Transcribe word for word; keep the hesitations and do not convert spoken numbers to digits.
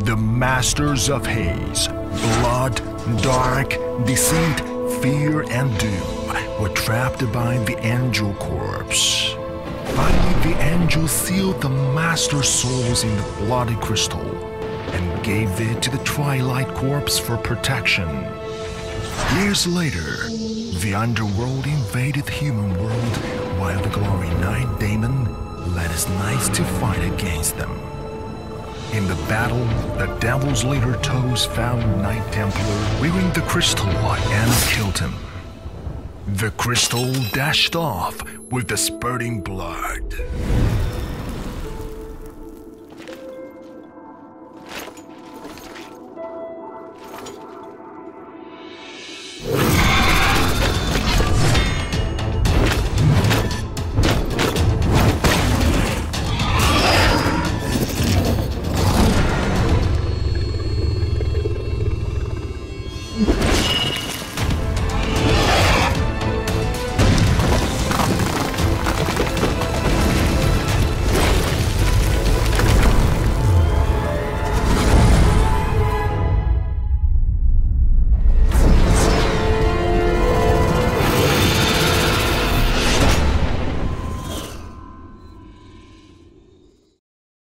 The masters of haze, blood, dark, deceit, fear, and doom were trapped by the angel corpse. Finally, the angel sealed the master souls in the bloody crystal and gave it to the Twilight Corpse for protection. Years later, the underworld invaded the human world while the Glory Knight Daemon led his knights to fight against them. In the battle, the Devil's Leader Toes found Knight Templar wearing the crystal and killed him. The crystal dashed off with the spurting blood.